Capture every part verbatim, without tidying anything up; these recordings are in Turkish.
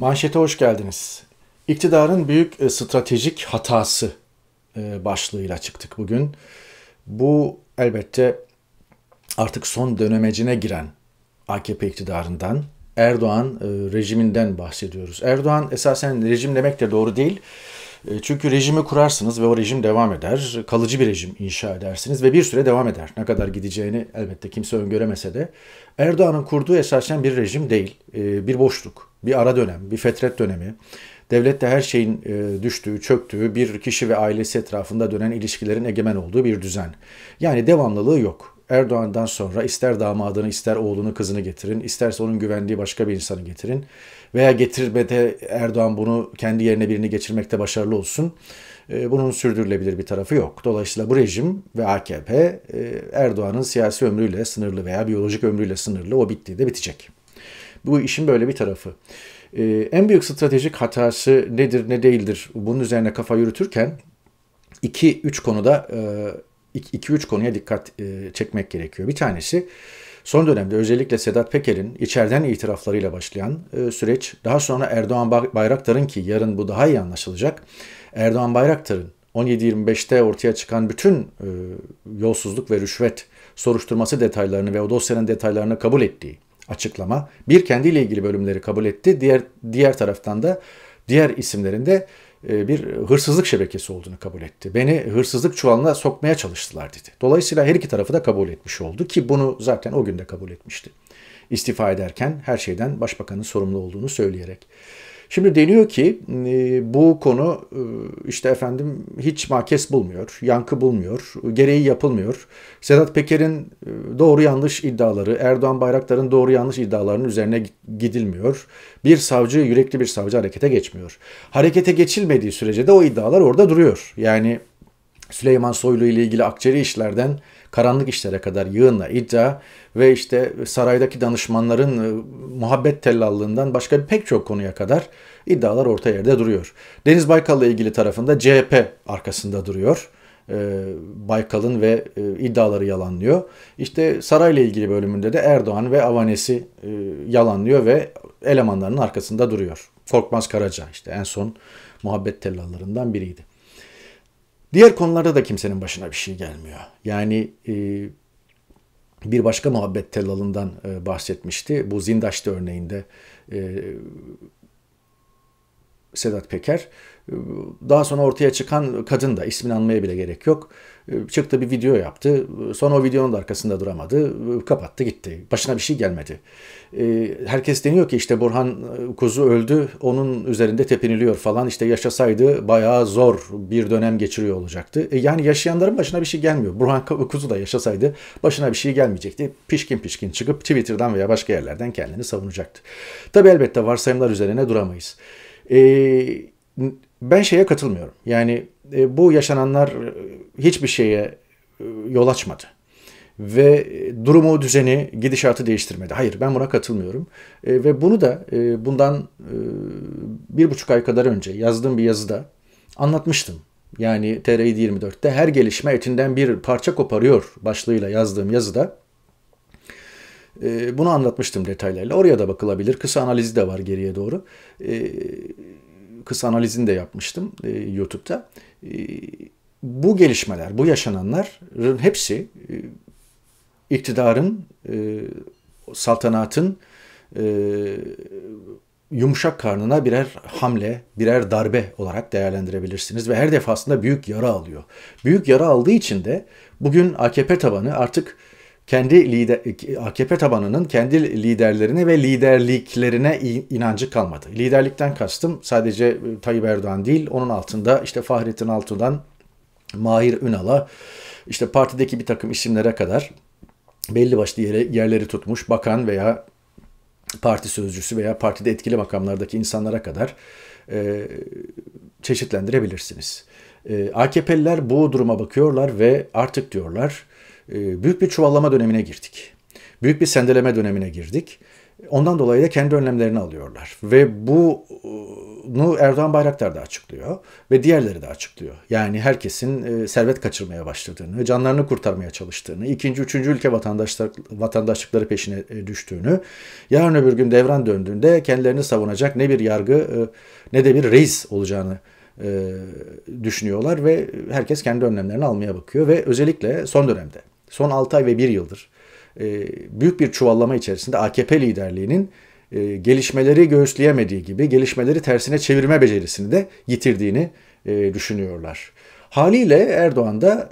Manşete hoş geldiniz. İktidarın büyük e, stratejik hatası e, başlığıyla çıktık bugün. Bu elbette artık son dönemecine giren A K P iktidarından, Erdoğan e, rejiminden bahsediyoruz. Erdoğan esasen rejim demek de doğru değil. E, Çünkü rejimi kurarsınız ve o rejim devam eder. Kalıcı bir rejim inşa edersiniz ve bir süre devam eder. Ne kadar gideceğini elbette kimse öngöremese de. Erdoğan'ın kurduğu esasen bir rejim değil. E, Bir boşluk, bir ara dönem, bir fetret dönemi. Devlette her şeyin e, düştüğü, çöktüğü, bir kişi ve ailesi etrafında dönen ilişkilerin egemen olduğu bir düzen. Yani devamlılığı yok. Erdoğan'dan sonra ister damadını, ister oğlunu, kızını getirin, isterse onun güvendiği başka bir insanı getirin veya getirmede Erdoğan bunu kendi yerine birini geçirmekte başarılı olsun. Bunun sürdürülebilir bir tarafı yok. Dolayısıyla bu rejim ve A K P Erdoğan'ın siyasi ömrüyle sınırlı veya biyolojik ömrüyle sınırlı. O bittiği de bitecek. Bu işin böyle bir tarafı. En büyük stratejik hatası nedir, ne değildir? Bunun üzerine kafa yürütürken iki üç konuda iki üç konuya dikkat çekmek gerekiyor. Bir tanesi son dönemde özellikle Sedat Peker'in içeriden itiraflarıyla başlayan süreç, daha sonra Erdoğan Bayraktar'ın, ki yarın bu daha iyi anlaşılacak, Erdoğan Bayraktar'ın on yedi yirmi beşte ortaya çıkan bütün yolsuzluk ve rüşvet soruşturması detaylarını ve o dosyanın detaylarını kabul ettiği açıklama. Bir, kendiyle ilgili bölümleri kabul etti. Diğer diğer taraftan da diğer isimlerin de bir hırsızlık şebekesi olduğunu kabul etti. Beni hırsızlık çuvalına sokmaya çalıştılar dedi. Dolayısıyla her iki tarafı da kabul etmiş oldu ki bunu zaten o gün de kabul etmişti. İstifa ederken her şeyden başbakanın sorumlu olduğunu söyleyerek. Şimdi deniyor ki bu konu işte efendim hiç makes bulmuyor, yankı bulmuyor, gereği yapılmıyor. Sedat Peker'in doğru yanlış iddiaları, Erdoğan Bayraktar'ın doğru yanlış iddialarının üzerine gidilmiyor. Bir savcı, yürekli bir savcı harekete geçmiyor. Harekete geçilmediği sürece de o iddialar orada duruyor. Yani Süleyman Soylu ile ilgili akçeli işlerden karanlık işlere kadar yığınla iddia ve işte saraydaki danışmanların muhabbet tellallığından başka pek çok konuya kadar iddialar orta yerde duruyor. Deniz Baykal'la ilgili tarafında C H P arkasında duruyor. Baykal'ın ve iddiaları yalanlıyor. İşte sarayla ilgili bölümünde de Erdoğan ve avanesi yalanlıyor ve elemanlarının arkasında duruyor. Korkmaz Karaca işte en son muhabbet tellallarından biriydi. Diğer konularda da kimsenin başına bir şey gelmiyor. Yani e, bir başka muhabbet tellalından e, bahsetmişti. Bu Zindaş'ta örneğinde e, Sedat Peker. Daha sonra ortaya çıkan kadın da, ismini anmaya bile gerek yok, çıktı bir video yaptı. Sonra o videonun da arkasında duramadı. Kapattı gitti. Başına bir şey gelmedi. Herkes deniyor ki işte Burhan Kuzu öldü. Onun üzerinde tepiniliyor falan. İşte yaşasaydı bayağı zor bir dönem geçiriyor olacaktı. Yani yaşayanların başına bir şey gelmiyor. Burhan Kuzu da yaşasaydı başına bir şey gelmeyecekti. Pişkin pişkin çıkıp Twitter'dan veya başka yerlerden kendini savunacaktı. Tabii elbette varsayımlar üzerine duramayız. Ben şeye katılmıyorum. Yani bu yaşananlar hiçbir şeye yol açmadı. Ve durumu, düzeni, gidişatı değiştirmedi. Hayır, ben buna katılmıyorum. Ve bunu da bundan bir buçuk ay kadar önce yazdığım bir yazıda anlatmıştım. Yani T R yedi yirmi dörtte her gelişme etinden bir parça koparıyor başlığıyla yazdığım yazıda bunu anlatmıştım detaylarıyla. Oraya da bakılabilir. Kısa analizi de var geriye doğru. Kısa analizini de yapmıştım YouTube'da. Bu gelişmeler, bu yaşananların hepsi iktidarın, saltanatın yumuşak karnına birer hamle, birer darbe olarak değerlendirebilirsiniz. Ve her defasında büyük yara alıyor. Büyük yara aldığı için de bugün A K P tabanı artık kendi lider, A K P tabanının kendi liderlerine ve liderliklerine inancı kalmadı. Liderlikten kastım sadece Tayyip Erdoğan değil, onun altında işte Fahrettin Altun'dan Mahir Ünal'a, işte partideki bir takım isimlere kadar belli başlı yerleri tutmuş bakan veya parti sözcüsü veya partide etkili makamlardaki insanlara kadar e, çeşitlendirebilirsiniz. E, A K P'liler bu duruma bakıyorlar ve artık diyorlar, büyük bir çuvallama dönemine girdik. Büyük bir sendeleme dönemine girdik. Ondan dolayı da kendi önlemlerini alıyorlar. Ve bu Bunu Erdoğan Bayraktar da açıklıyor ve diğerleri de açıklıyor. Yani herkesin servet kaçırmaya başladığını, canlarını kurtarmaya çalıştığını, ikinci, üçüncü ülke vatandaşlar, vatandaşlıkları peşine düştüğünü, yarın öbür gün devran döndüğünde kendilerini savunacak ne bir yargı ne de bir reis olacağını düşünüyorlar ve herkes kendi önlemlerini almaya bakıyor ve özellikle son dönemde, son altı ay ve bir yıldır büyük bir çuvallama içerisinde A K P liderliğinin gelişmeleri göğüsleyemediği gibi gelişmeleri tersine çevirme becerisini de yitirdiğini düşünüyorlar. Haliyle Erdoğan da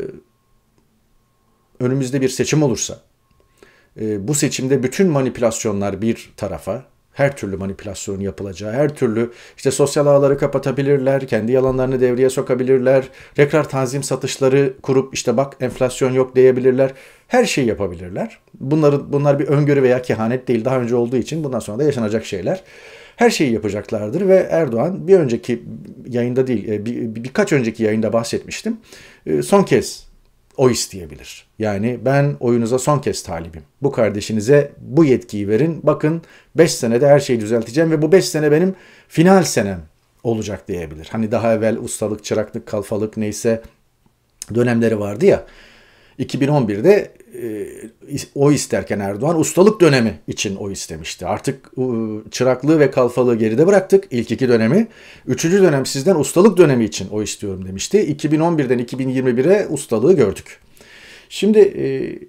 önümüzde bir seçim olursa, bu seçimde bütün manipülasyonlar bir tarafa, her türlü manipülasyonun yapılacağı, her türlü işte sosyal ağları kapatabilirler, kendi yalanlarını devreye sokabilirler, tekrar tanzim satışları kurup işte bak enflasyon yok diyebilirler, her şeyi yapabilirler. Bunları, bunlar bir öngörü veya kehanet değil, daha önce olduğu için bundan sonra da yaşanacak şeyler. Her şeyi yapacaklardır ve Erdoğan bir önceki yayında değil, bir, birkaç önceki yayında bahsetmiştim, son kez oy isteyebilir. Yani ben oyunuza son kez talibim. Bu kardeşinize bu yetkiyi verin. Bakın beş senede her şeyi düzelteceğim ve bu beş sene benim final senem olacak diyebilir. Hani daha evvel ustalık, çıraklık, kalfalık neyse dönemleri vardı ya. iki bin on birde e, oy isterken Erdoğan ustalık dönemi için oy istemişti. Artık e, çıraklığı ve kalfalığı geride bıraktık ilk iki dönemi. Üçüncü dönem sizden ustalık dönemi için oy istiyorum demişti. iki bin on birden iki bin yirmi bire ustalığı gördük. Şimdi e,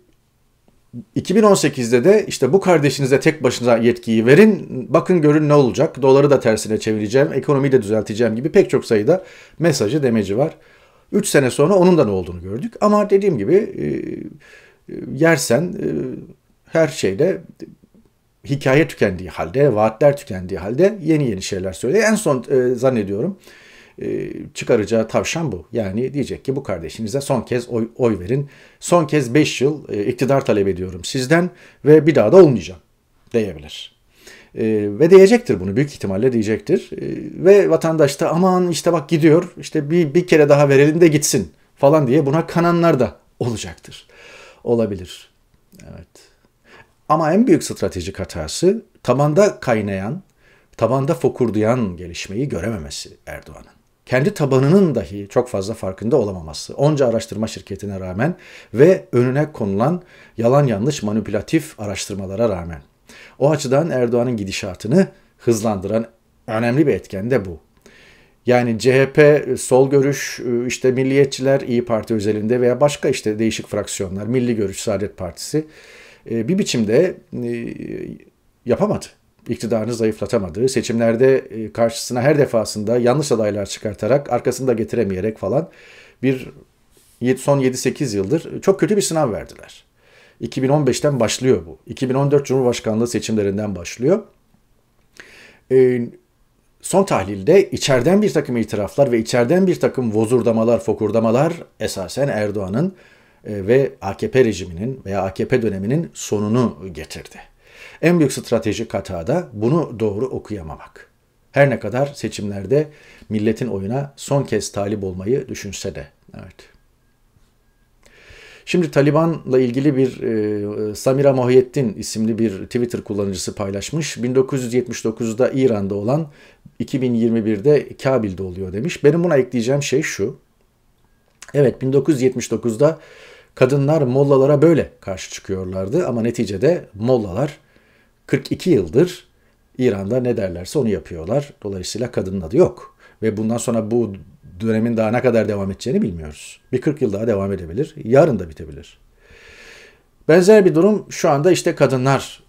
iki bin on sekizde de işte bu kardeşinize tek başına yetkiyi verin, bakın görün ne olacak, doları da tersine çevireceğim, ekonomiyi de düzelteceğim gibi pek çok sayıda mesajı, demeci var. Üç sene sonra onun da ne olduğunu gördük. Ama dediğim gibi e, yersen e, her şeyde hikaye tükendiği halde, vaatler tükendiği halde yeni yeni şeyler söylüyor. En son e, zannediyorum e, çıkaracağı tavşan bu. Yani diyecek ki bu kardeşinize son kez oy, oy verin. Son kez beş yıl e, iktidar talep ediyorum sizden ve bir daha da olmayacağım diyebilir. E, ve diyecektir bunu, büyük ihtimalle diyecektir. E, ve vatandaş da aman işte bak gidiyor, işte bir, bir kere daha verelim de gitsin falan diye buna kananlar da olacaktır. Olabilir. Evet. Ama en büyük stratejik hatası tabanda kaynayan, tabanda fokurdayan gelişmeyi görememesi Erdoğan'ın. Kendi tabanının dahi çok fazla farkında olamaması. Onca araştırma şirketine rağmen ve önüne konulan yalan yanlış manipülatif araştırmalara rağmen. O açıdan Erdoğan'ın gidişatını hızlandıran önemli bir etken de bu. Yani C H P, sol görüş, işte milliyetçiler, İyi Parti özelinde veya başka işte değişik fraksiyonlar, Milli Görüş, Saadet Partisi bir biçimde yapamadı. İktidarını zayıflatamadı. Seçimlerde karşısına her defasında yanlış adaylar çıkartarak, arkasını da getiremeyerek falan bir son yedi sekiz yıldır çok kötü bir sınav verdiler. iki bin on beşten başlıyor bu. iki bin on dört Cumhurbaşkanlığı seçimlerinden başlıyor. Ee, son tahlilde içeriden bir takım itiraflar ve içeriden bir takım vozurdamalar, fokurdamalar esasen Erdoğan'ın e, ve A K P rejiminin veya A K P döneminin sonunu getirdi. En büyük stratejik hata da bunu doğru okuyamamak. Her ne kadar seçimlerde milletin oyuna son kez talip olmayı düşünse de. Evet. Şimdi Taliban'la ilgili bir e, Samira Muhyiddin isimli bir Twitter kullanıcısı paylaşmış. bin dokuz yüz yetmiş dokuzda İran'da olan, iki bin yirmi birde Kabil'de oluyor demiş. Benim buna ekleyeceğim şey şu. Evet, bin dokuz yüz yetmiş dokuzda kadınlar mollalara böyle karşı çıkıyorlardı ama neticede mollalar kırk iki yıldır İran'da ne derlerse onu yapıyorlar. Dolayısıyla kadının adı yok. Ve bundan sonra bu dönemin daha ne kadar devam edeceğini bilmiyoruz. Bir kırk yıl daha devam edebilir. Yarın da bitebilir. Benzer bir durum şu anda işte kadınlar,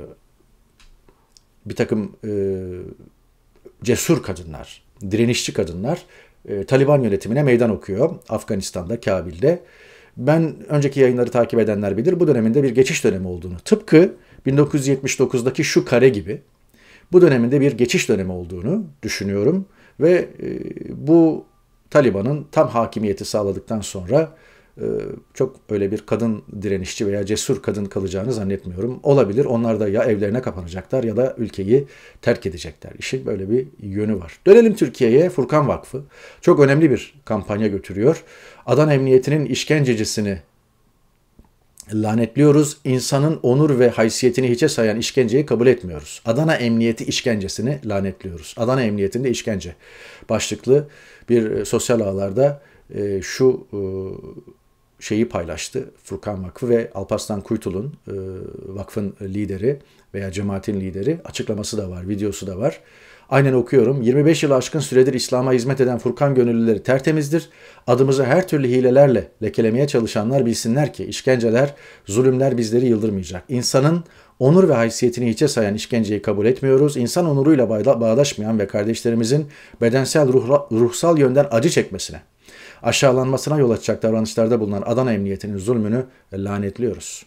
bir takım cesur kadınlar, direnişçi kadınlar Taliban yönetimine meydan okuyor Afganistan'da, Kabil'de. Ben önceki yayınları takip edenler bilir, bu döneminde bir geçiş dönemi olduğunu. Tıpkı bin dokuz yüz yetmiş dokuzdaki şu kare gibi bu döneminde bir geçiş dönemi olduğunu düşünüyorum. Ve bu Taliban'ın tam hakimiyeti sağladıktan sonra çok öyle bir kadın direnişçi veya cesur kadın kalacağını zannetmiyorum. Olabilir, onlar da ya evlerine kapanacaklar ya da ülkeyi terk edecekler. İşin böyle bir yönü var. Dönelim Türkiye'ye. Furkan Vakfı çok önemli bir kampanya götürüyor. Adana Emniyeti'nin işkencecisini lanetliyoruz. İnsanın onur ve haysiyetini hiçe sayan işkenceyi kabul etmiyoruz. Adana Emniyeti işkencesini lanetliyoruz. Adana Emniyetinde işkence başlıklı bir sosyal ağlarda şu şeyi paylaştı. Furkan Vakfı ve Alparslan Kuytul'un vakfın lideri veya cemaatin lideri açıklaması da var, videosu da var. Aynen okuyorum. yirmi beş yılı aşkın süredir İslam'a hizmet eden Furkan gönüllüleri tertemizdir. Adımızı her türlü hilelerle lekelemeye çalışanlar bilsinler ki işkenceler, zulümler bizleri yıldırmayacak. İnsanın onur ve haysiyetini hiçe sayan işkenceyi kabul etmiyoruz. İnsan onuruyla bağdaşmayan ve kardeşlerimizin bedensel, ruh, ruhsal yönden acı çekmesine, aşağılanmasına yol açacak davranışlarda bulunan Adana Emniyeti'nin zulmünü lanetliyoruz.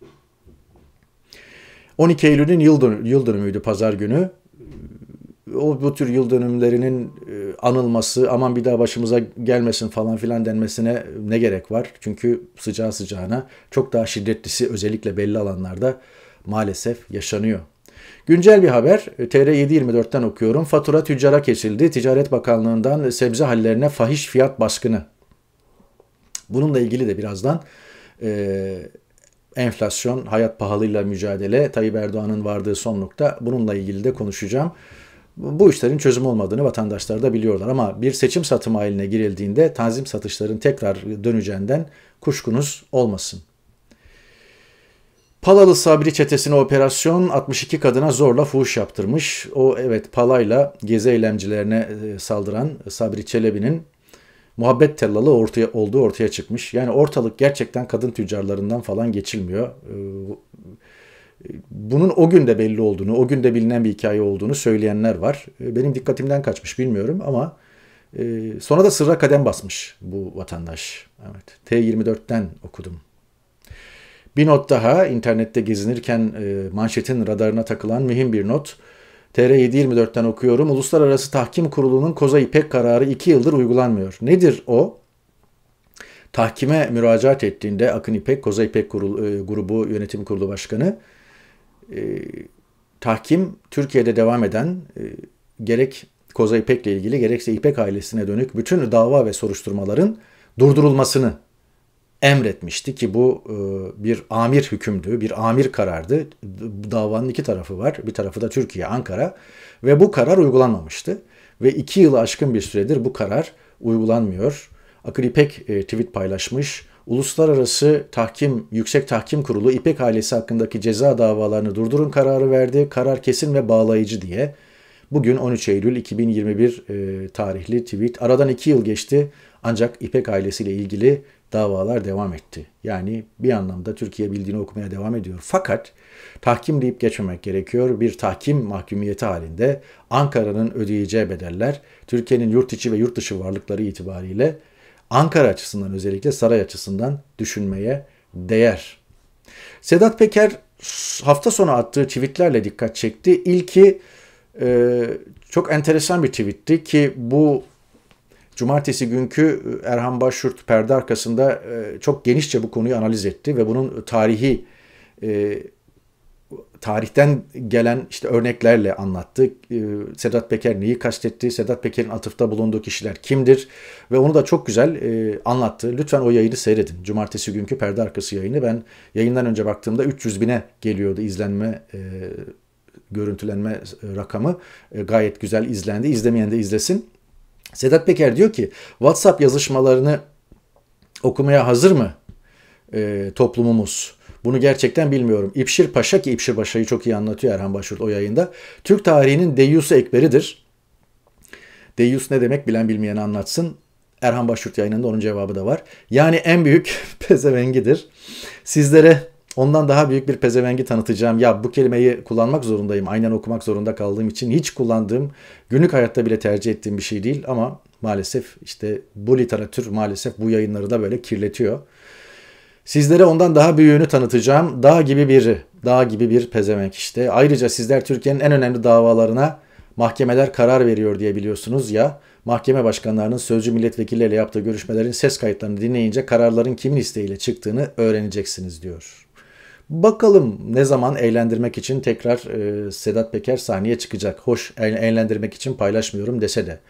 on iki Eylül'ün yıl, yıl dönümüydü pazar günü. O bu tür yıl dönümlerinin anılması, aman bir daha başımıza gelmesin falan filan denmesine ne gerek var? Çünkü sıcağı sıcağına çok daha şiddetlisi özellikle belli alanlarda maalesef yaşanıyor. Güncel bir haber, T R yedi yirmi dört'ten okuyorum. Fatura tüccara kesildi. Ticaret Bakanlığı'ndan sebze hallerine fahiş fiyat baskını. Bununla ilgili de birazdan e, enflasyon, hayat pahalılığıyla mücadele, Tayyip Erdoğan'ın vardığı son nokta, bununla ilgili de konuşacağım. Bu işlerin çözüm olmadığını vatandaşlar da biliyorlar ama bir seçim satımı haline girildiğinde tanzim satışların tekrar döneceğinden kuşkunuz olmasın. Palalı Sabri çetesine operasyon, altmış iki kadına zorla fuhuş yaptırmış. O evet palayla gezi eylemcilerine saldıran Sabri Çelebi'nin muhabbet tellalı ortaya, olduğu ortaya çıkmış. Yani ortalık gerçekten kadın tüccarlarından falan geçilmiyor. Bunun o gün de belli olduğunu, o gün de bilinen bir hikaye olduğunu söyleyenler var. Benim dikkatimden kaçmış bilmiyorum ama sonra da sırra kadem basmış bu vatandaş. Evet, T yirmi dört'ten okudum. Bir not daha, internette gezinirken manşetin radarına takılan mühim bir not. T R yedi yirmi dört'ten okuyorum. Uluslararası Tahkim Kurulu'nun Koza İpek kararı iki yıldır uygulanmıyor. Nedir o? Tahkime müracaat ettiğinde Akın İpek, Koza İpek Kurulu, Grubu Yönetim Kurulu Başkanı, e, tahkim Türkiye'de devam eden e, gerek Koza İpek'le ilgili gerekse İpek ailesine dönük bütün dava ve soruşturmaların durdurulmasını emretmişti ki bu e, bir amir hükümdü, bir amir karardı. Davanın iki tarafı var. Bir tarafı da Türkiye, Ankara ve bu karar uygulanmamıştı. Ve iki yılı aşkın bir süredir bu karar uygulanmıyor. Akın İpek e, tweet paylaşmış. Uluslararası Tahkim, Yüksek Tahkim Kurulu İpek ailesi hakkındaki ceza davalarını durdurun kararı verdi. Karar kesin ve bağlayıcı diye. Bugün on üç Eylül iki bin yirmi bir e, tarihli tweet. Aradan iki yıl geçti ancak İpek ailesiyle ilgili davalar devam etti. Yani bir anlamda Türkiye bildiğini okumaya devam ediyor. Fakat tahkim deyip geçmemek gerekiyor. Bir tahkim mahkumiyeti halinde Ankara'nın ödeyeceği bedeller Türkiye'nin yurt içi ve yurt dışı varlıkları itibariyle Ankara açısından özellikle saray açısından düşünmeye değer. Sedat Peker hafta sonu attığı tweetlerle dikkat çekti. İlki e, çok enteresan bir tweetti ki bu cumartesi günkü Erhan Başyurt perde arkasında e, çok genişçe bu konuyu analiz etti ve bunun tarihi e, tarihten gelen işte örneklerle anlattı. E, Sedat Peker neyi kastetti? Sedat Peker'in atıfta bulunduğu kişiler kimdir? Ve onu da çok güzel e, anlattı. Lütfen o yayını seyredin. Cumartesi günkü perde arkası yayını. Ben yayından önce baktığımda üç yüz bine geliyordu izlenme, e, görüntülenme rakamı. E, gayet güzel izlendi. İzlemeyen de izlesin. Sedat Peker diyor ki WhatsApp yazışmalarını okumaya hazır mı e, toplumumuz? Bunu gerçekten bilmiyorum. İpşir Paşa ki İpşir Paşa'yı çok iyi anlatıyor Erhan Başyurt o yayında. Türk tarihinin deyyusu ekberidir. Deyyus ne demek bilen bilmeyen anlatsın. Erhan Başyurt yayınında onun cevabı da var. Yani en büyük pezevengidir. Sizlere ondan daha büyük bir pezevengi tanıtacağım. Ya bu kelimeyi kullanmak zorundayım. Aynen okumak zorunda kaldığım için hiç kullandığım, günlük hayatta bile tercih ettiğim bir şey değil. Ama maalesef işte bu literatür maalesef bu yayınları da böyle kirletiyor. Sizlere ondan daha büyüğünü tanıtacağım. Dağ gibi biri, dağ gibi bir pezevenk işte. Ayrıca sizler Türkiye'nin en önemli davalarına mahkemeler karar veriyor diye biliyorsunuz ya. Mahkeme başkanlarının sözcü milletvekilleriyle yaptığı görüşmelerin ses kayıtlarını dinleyince kararların kimin isteğiyle çıktığını öğreneceksiniz diyor. Bakalım ne zaman eğlendirmek için tekrar e, Sedat Peker sahneye çıkacak. Hoş eğlendirmek için paylaşmıyorum dese de.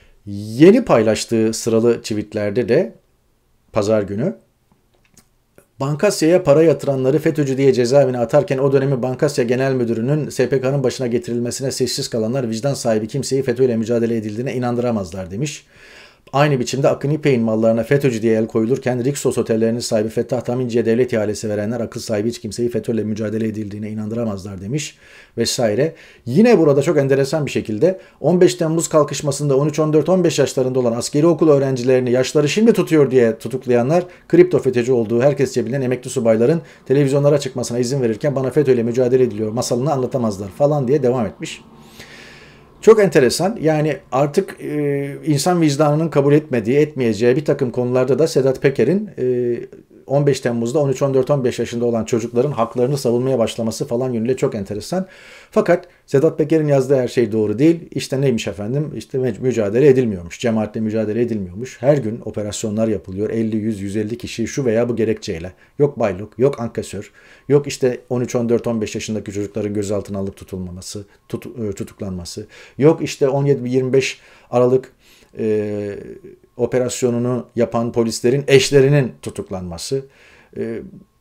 Yeni paylaştığı sıralı tweetlerde de pazar günü Bankasya'ya para yatıranları FETÖ'cü diye cezaevine atarken o dönemi Bankasya Genel Müdürü'nün S P K'nın başına getirilmesine sessiz kalanlar vicdan sahibi kimseyi FETÖ'yle mücadele edildiğine inandıramazlar demiş. Aynı biçimde Akın İpek'in mallarına FETÖ'cü diye el koyulurken Rixos otellerinin sahibi Fettah Taminci'ye devlet ihalesi verenler akıl sahibi hiç kimseyi FETÖ'yle mücadele edildiğine inandıramazlar demiş vesaire. Yine burada çok enteresan bir şekilde on beş Temmuz kalkışmasında on üç on dört on beş yaşlarında olan askeri okul öğrencilerini yaşları şimdi tutuyor diye tutuklayanlar kripto FETÖ'cü olduğu herkesçe bilinen emekli subayların televizyonlara çıkmasına izin verirken bana FETÖ'yle mücadele ediliyor masalını anlatamazlar falan diye devam etmiş. Çok enteresan. Yani artık e, insan vicdanının kabul etmediği, etmeyeceği bir takım konularda da Sedat Peker'in e, on beş Temmuz'da on üç on dört on beş yaşında olan çocukların haklarını savunmaya başlaması falan yönüyle çok enteresan. Fakat Sedat Peker'in yazdığı her şey doğru değil. İşte neymiş efendim? İşte mücadele edilmiyormuş. Cemaatle mücadele edilmiyormuş. Her gün operasyonlar yapılıyor. elli yüz yüz elli kişi şu veya bu gerekçeyle. Yok bayluk, yok ankesör, yok işte on üç on dört on beş yaşındaki çocukların gözaltına alıp tutulmaması, tut, tutuklanması. Yok işte on yedi yirmi beş Aralık e, operasyonunu yapan polislerin eşlerinin tutuklanması. E,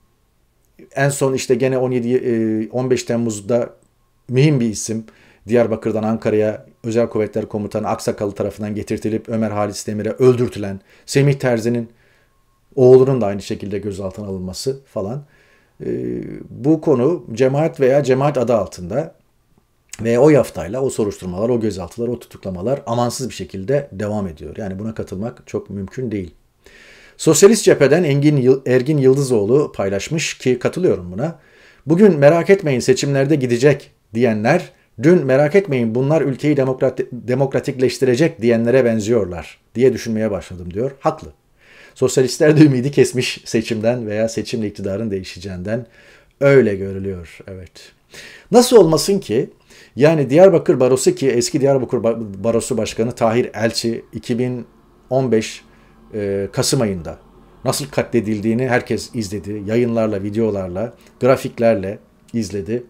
en son işte gene on yedi on beş Temmuz'da mühim bir isim Diyarbakır'dan Ankara'ya Özel Kuvvetler Komutanı Aksakallı tarafından getirtilip Ömer Halis Demir'e öldürtülen Semih Terzi'nin oğlunun da aynı şekilde gözaltına alınması falan. E, bu konu cemaat veya cemaat adı altında ve o yaftayla o soruşturmalar, o gözaltılar, o tutuklamalar amansız bir şekilde devam ediyor. Yani buna katılmak çok mümkün değil. Sosyalist cepheden Engin Ergin Yıldızoğlu paylaşmış ki katılıyorum buna. Bugün merak etmeyin seçimlerde gidecek diyenler, dün merak etmeyin bunlar ülkeyi demokrati, demokratikleştirecek diyenlere benziyorlar diye düşünmeye başladım diyor. Haklı. Sosyalistler de ümidi kesmiş seçimden veya seçimle iktidarın değişeceğinden. Öyle görülüyor. Evet. Nasıl olmasın ki? Yani Diyarbakır Barosu ki eski Diyarbakır Barosu Başkanı Tahir Elçi iki bin on beş e, Kasım ayında nasıl katledildiğini herkes izledi. Yayınlarla, videolarla, grafiklerle izledi.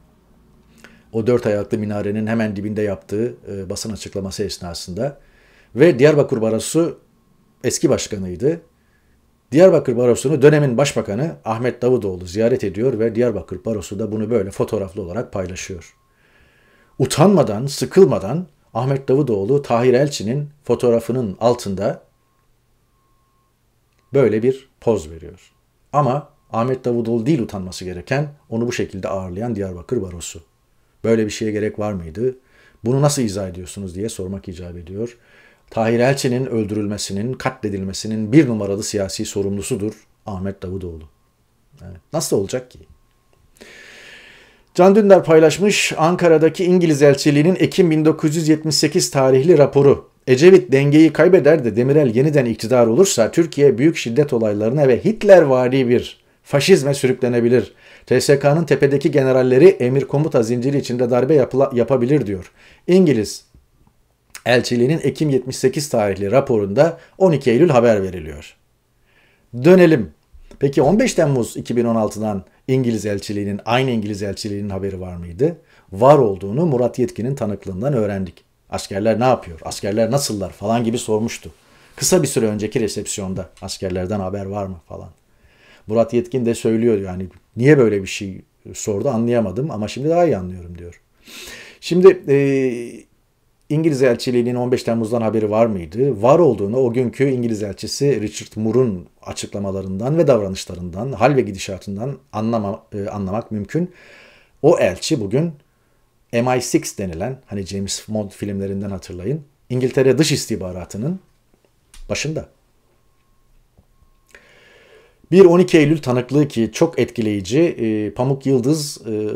O dört ayaklı minarenin hemen dibinde yaptığı e, basın açıklaması esnasında. Ve Diyarbakır Barosu eski başkanıydı. Diyarbakır Barosu'nu dönemin başbakanı Ahmet Davutoğlu ziyaret ediyor ve Diyarbakır Barosu da bunu böyle fotoğraflı olarak paylaşıyor. Utanmadan, sıkılmadan Ahmet Davutoğlu Tahir Elçi'nin fotoğrafının altında böyle bir poz veriyor. Ama Ahmet Davutoğlu değil utanması gereken, onu bu şekilde ağırlayan Diyarbakır Barosu. Böyle bir şeye gerek var mıydı? Bunu nasıl izah ediyorsunuz diye sormak icap ediyor. Tahir Elçi'nin öldürülmesinin, katledilmesinin bir numaralı siyasi sorumlusudur Ahmet Davutoğlu. Evet. Nasıl olacak ki? Can Dündar paylaşmış, Ankara'daki İngiliz elçiliğinin Ekim bin dokuz yüz yetmiş sekiz tarihli raporu. Ecevit dengeyi kaybeder de Demirel yeniden iktidar olursa Türkiye büyük şiddet olaylarına ve Hitlervari bir faşizme sürüklenebilir. T S K'nın tepedeki generalleri emir komuta zinciri içinde darbe yapıla, yapabilir diyor. İngiliz elçiliğinin Ekim yetmiş sekiz tarihli raporunda on iki Eylül haber veriliyor. Dönelim. Peki on beş Temmuz iki bin on altıdan İngiliz elçiliğinin, aynı İngiliz elçiliğinin haberi var mıydı? Var olduğunu Murat Yetkin'in tanıklığından öğrendik. Askerler ne yapıyor? Askerler nasıllar? Falan gibi sormuştu. Kısa bir süre önceki resepsiyonda askerlerden haber var mı falan. Murat Yetkin de söylüyor yani niye böyle bir şey sordu anlayamadım ama şimdi daha iyi anlıyorum diyor. Şimdi e, İngiliz elçiliğinin on beş Temmuz'dan haberi var mıydı? Var olduğunu o günkü İngiliz elçisi Richard Moore'un açıklamalarından ve davranışlarından, hal ve gidişatından anlama, e, anlamak mümkün. O elçi bugün M I altı denilen, hani James Bond filmlerinden hatırlayın, İngiltere Dış İstihbaratı'nın başında. Bir on iki Eylül tanıklığı ki çok etkileyici, e, Pamuk Yıldız e,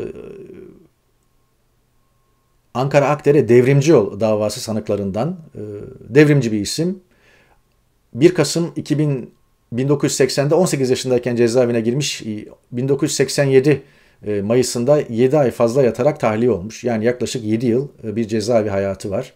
Ankara Akdere Devrimci Yol davası sanıklarından e, devrimci bir isim. bir Kasım bin dokuz yüz seksende on sekiz yaşındayken cezaevine girmiş, bin dokuz yüz seksen yedi Mayıs'ında yedi ay fazla yatarak tahliye olmuş. Yani yaklaşık yedi yıl bir cezaevi hayatı var.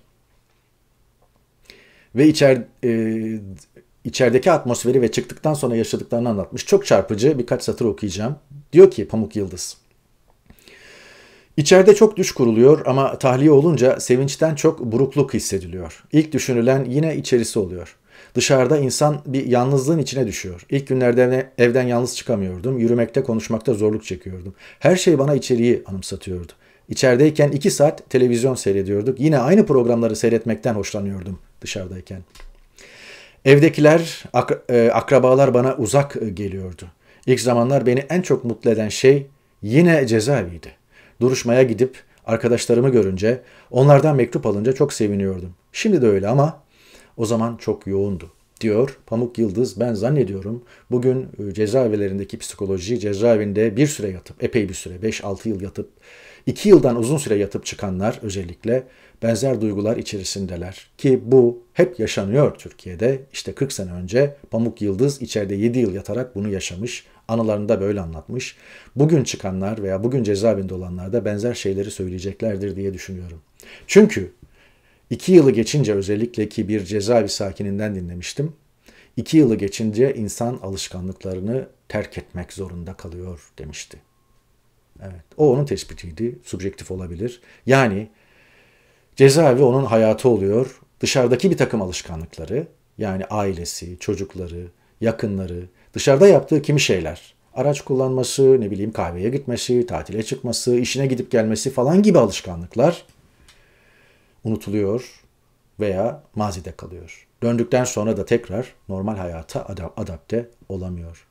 Ve içer, e, içerideki atmosferi ve çıktıktan sonra yaşadıklarını anlatmış. Çok çarpıcı birkaç satır okuyacağım. Diyor ki Pamuk Yıldız. İçeride çok düş kuruluyor ama tahliye olunca sevinçten çok burukluk hissediliyor. İlk düşünülen yine içerisi oluyor. Dışarıda insan bir yalnızlığın içine düşüyor. İlk günlerde evden yalnız çıkamıyordum. Yürümekte, konuşmakta zorluk çekiyordum. Her şey bana içeriği anımsatıyordu. İçerideyken iki saat televizyon seyrediyorduk. Yine aynı programları seyretmekten hoşlanıyordum dışarıdayken. Evdekiler, ak- e, akrabalar bana uzak e, geliyordu. İlk zamanlar beni en çok mutlu eden şey yine cezaeviydi. Duruşmaya gidip arkadaşlarımı görünce, onlardan mektup alınca çok seviniyordum. Şimdi de öyle ama o zaman çok yoğundu, diyor Pamuk Yıldız. Ben zannediyorum bugün e, cezaevlerindeki psikoloji, cezaevinde bir süre yatıp, epey bir süre, beş altı yıl yatıp, iki yıldan uzun süre yatıp çıkanlar özellikle benzer duygular içerisindeler. Ki bu hep yaşanıyor Türkiye'de. İşte kırk sene önce Pamuk Yıldız içeride yedi yıl yatarak bunu yaşamış. Anılarında böyle anlatmış. Bugün çıkanlar veya bugün cezaevinde olanlar da benzer şeyleri söyleyeceklerdir diye düşünüyorum. Çünkü iki yılı geçince, özellikle ki bir cezaevi sakininden dinlemiştim. İki yılı geçince insan alışkanlıklarını terk etmek zorunda kalıyor demişti. Evet, o onun tespitiydi. Subjektif olabilir. Yani cezaevi onun hayatı oluyor. Dışarıdaki bir takım alışkanlıkları, yani ailesi, çocukları, yakınları, dışarıda yaptığı kimi şeyler, araç kullanması, ne bileyim kahveye gitmesi, tatile çıkması, işine gidip gelmesi falan gibi alışkanlıklar unutuluyor veya mazide kalıyor. Döndükten sonra da tekrar normal hayata adapte olamıyor.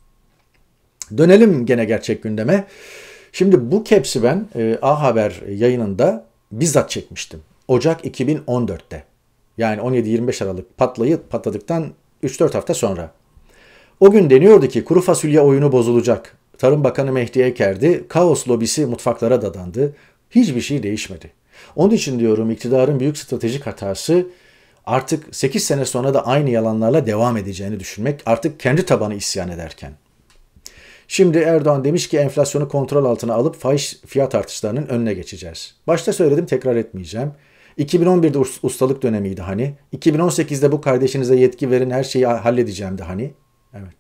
Dönelim gene gerçek gündeme. Şimdi bu caps'i ben e, A Haber yayınında bizzat çekmiştim. Ocak iki bin on dörtte. Yani on yedi yirmi beş Aralık patlayıp patladıktan üç dört hafta sonra. O gün deniyordu ki kuru fasulye oyunu bozulacak. Tarım Bakanı Mehdi Eker'di. Kaos lobisi mutfaklara dadandı. Hiçbir şey değişmedi. Onun için diyorum iktidarın büyük stratejik hatası artık sekiz sene sonra da aynı yalanlarla devam edeceğini düşünmek, artık kendi tabanı isyan ederken. Şimdi Erdoğan demiş ki enflasyonu kontrol altına alıp faiz fiyat artışlarının önüne geçeceğiz. Başta söyledim, tekrar etmeyeceğim. iki bin on birde ustalık dönemiydi hani. iki bin on sekizde bu kardeşinize yetki verin, her şeyi halledeceğimdi hani. Evet.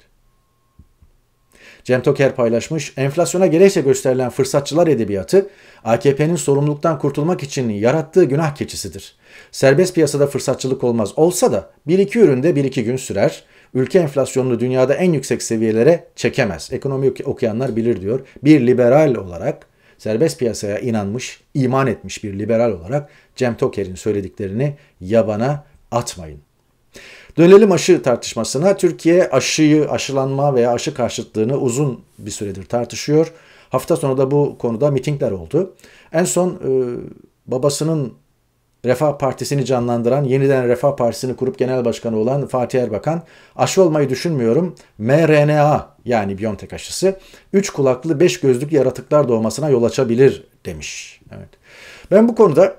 Cem Toker paylaşmış. Enflasyona gerekçe gösterilen fırsatçılar edebiyatı A K P'nin sorumluluktan kurtulmak için yarattığı günah keçisidir. Serbest piyasada fırsatçılık olmaz. Olsa da bir iki üründe bir iki gün sürer. Ülke enflasyonunu dünyada en yüksek seviyelere çekemez. Ekonomi okuyanlar bilir diyor. Bir liberal olarak, serbest piyasaya inanmış, iman etmiş bir liberal olarak Cem Toker'in söylediklerini yabana atmayın. Dönelim aşı tartışmasına. Türkiye aşıyı, aşılanma veya aşı karşıtlığını uzun bir süredir tartışıyor. Hafta sonu da bu konuda mitingler oldu. En son e, babasının Refah Partisi'ni canlandıran, yeniden Refah Partisi'ni kurup genel başkanı olan Fatih Erbakan, aşı olmayı düşünmüyorum, M R N A yani Biontech aşısı üç kulaklı beş gözlük yaratıklar doğmasına yol açabilir demiş. Evet. Ben bu konuda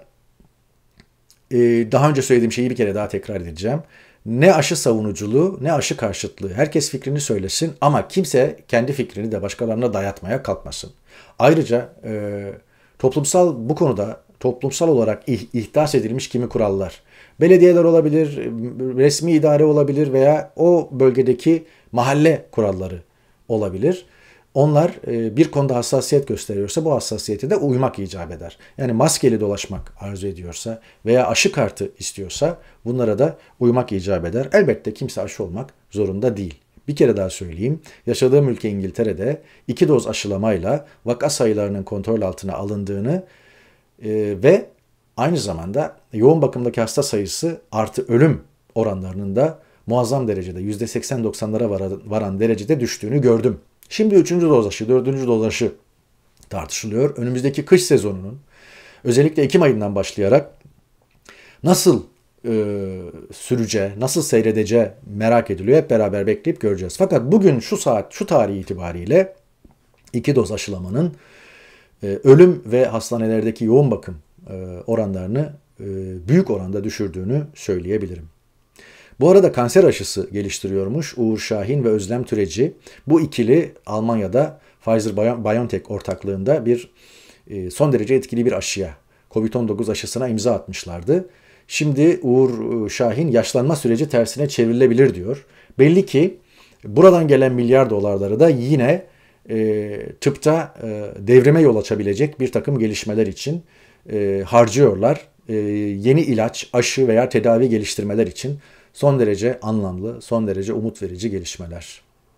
e, daha önce söylediğim şeyi bir kere daha tekrar edeceğim. Ne aşı savunuculuğu ne aşı karşıtlığı. Herkes fikrini söylesin ama kimse kendi fikrini de başkalarına dayatmaya kalkmasın. Ayrıca e, toplumsal bu konuda toplumsal olarak ihdas edilmiş kimi kurallar. Belediyeler olabilir, resmi idare olabilir veya o bölgedeki mahalle kuralları olabilir. Onlar bir konuda hassasiyet gösteriyorsa bu hassasiyete de uymak icap eder. Yani maskeli dolaşmak arzu ediyorsa veya aşı kartı istiyorsa bunlara da uymak icap eder. Elbette kimse aşı olmak zorunda değil. Bir kere daha söyleyeyim. Yaşadığım ülke İngiltere'de iki doz aşılamayla vaka sayılarının kontrol altına alındığını e, ve aynı zamanda yoğun bakımdaki hasta sayısı artı ölüm oranlarının da muazzam derecede yüzde seksen doksanlara varan derecede düştüğünü gördüm. Şimdi üçüncü doz aşı, dördüncü doz aşı tartışılıyor. Önümüzdeki kış sezonunun özellikle Ekim ayından başlayarak nasıl e, sürece, nasıl seyredeceği merak ediliyor. Hep beraber bekleyip göreceğiz. Fakat bugün şu saat, şu tarih itibariyle iki doz aşılamanın e, ölüm ve hastanelerdeki yoğun bakım e, oranlarını e, büyük oranda düşürdüğünü söyleyebilirim. Bu arada kanser aşısı geliştiriyormuş Uğur Şahin ve Özlem Türeci. Bu ikili Almanya'da Pfizer-BioNTech ortaklığında bir e, son derece etkili bir aşıya, kovid on dokuz aşısına imza atmışlardı. Şimdi Uğur Şahin yaşlanma süreci tersine çevrilebilir diyor. Belli ki buradan gelen milyar dolarları da yine e, tıpta e, devrime yol açabilecek bir takım gelişmeler için e, harcıyorlar. E, yeni ilaç, aşı veya tedavi geliştirmeler için Son derece anlamlı, son derece umut verici gelişmeler.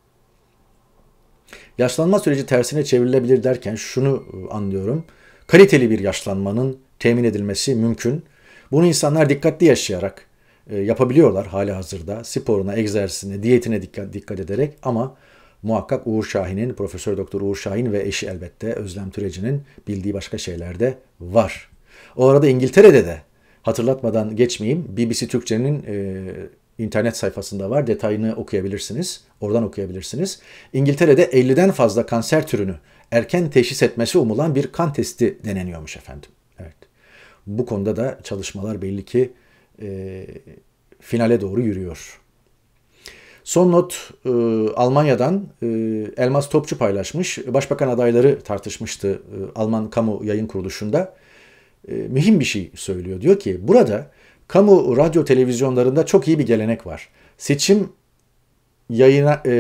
Yaşlanma süreci tersine çevrilebilir derken şunu anlıyorum. Kaliteli bir yaşlanmanın temin edilmesi mümkün. Bunu insanlar dikkatli yaşayarak e, yapabiliyorlar halihazırda. Sporuna, egzersizine, diyetine dikkat, dikkat ederek ama muhakkak Uğur Şahin'in, Profesör Doktor Uğur Şahin ve eşi elbette Özlem Türeci'nin bildiği başka şeyler de var. O arada İngiltere'de de hatırlatmadan geçmeyeyim. B B C Türkçe'nin e, internet sayfasında var. Detayını okuyabilirsiniz. Oradan okuyabilirsiniz. İngiltere'de elliden fazla kanser türünü erken teşhis etmesi umulan bir kan testi deneniyormuş efendim. Evet. Bu konuda da çalışmalar belli ki e, finale doğru yürüyor. Son not e, Almanya'dan e, Elmas Topçu paylaşmış. Başbakan adayları tartışmıştı e, Alman kamu yayın kuruluşunda. E, mühim bir şey söylüyor. Diyor ki burada kamu radyo televizyonlarında çok iyi bir gelenek var. Seçim yayına e,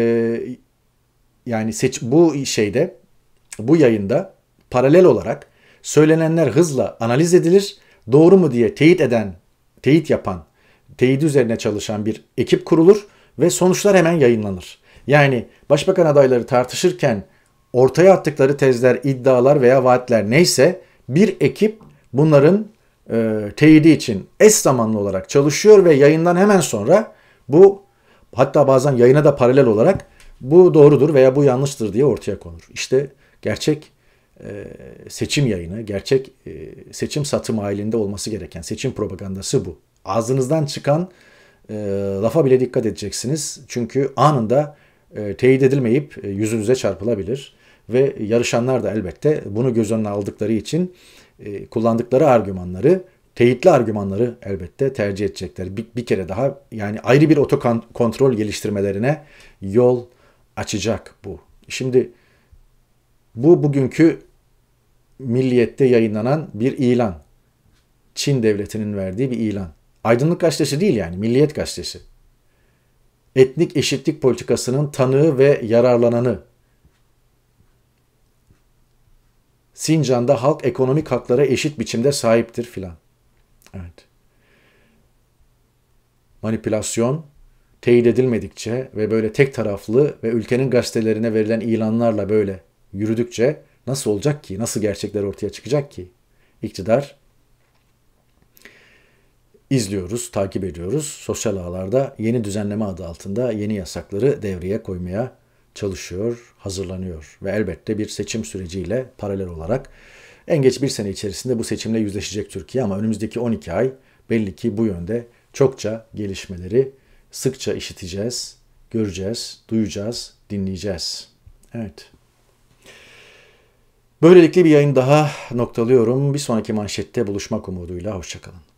yani seç, bu şeyde bu yayında paralel olarak söylenenler hızla analiz edilir. Doğru mu diye teyit eden, teyit yapan, teyit üzerine çalışan bir ekip kurulur ve sonuçlar hemen yayınlanır. Yani başbakan adayları tartışırken ortaya attıkları tezler, iddialar veya vaatler neyse bir ekip bunların e, teyidi için eş zamanlı olarak çalışıyor ve yayından hemen sonra bu, hatta bazen yayına da paralel olarak bu doğrudur veya bu yanlıştır diye ortaya konur. İşte gerçek e, seçim yayını, gerçek e, seçim satım halinde olması gereken seçim propagandası bu. Ağzınızdan çıkan e, lafa bile dikkat edeceksiniz. Çünkü anında e, teyit edilmeyip e, yüzünüze çarpılabilir. Ve yarışanlar da elbette bunu göz önüne aldıkları için e, kullandıkları argümanları, teyitli argümanları elbette tercih edecekler. Bir, bir kere daha yani ayrı bir otokontrol geliştirmelerine yol açacak bu. Şimdi bu bugünkü Milliyet'te yayınlanan bir ilan. Çin devletinin verdiği bir ilan. Aydınlık Gazetesi değil yani, Milliyet Gazetesi. Etnik eşitlik politikasının tanığı ve yararlananı. Sincan'da halk ekonomik haklara eşit biçimde sahiptir filan. Evet. Manipülasyon teyit edilmedikçe ve böyle tek taraflı ve ülkenin gazetelerine verilen ilanlarla böyle yürüdükçe nasıl olacak ki? Nasıl gerçekler ortaya çıkacak ki? İktidar izliyoruz, takip ediyoruz. Sosyal ağlarda yeni düzenleme adı altında yeni yasakları devreye koymaya çalışıyor, hazırlanıyor. Ve elbette bir seçim süreciyle paralel olarak en geç bir sene içerisinde bu seçimle yüzleşecek Türkiye ama önümüzdeki on iki ay belli ki bu yönde çokça gelişmeleri sıkça işiteceğiz, göreceğiz, duyacağız, dinleyeceğiz. Evet. Böylelikle bir yayın daha noktalıyorum. Bir sonraki manşette buluşmak umuduyla. Hoşça kalın.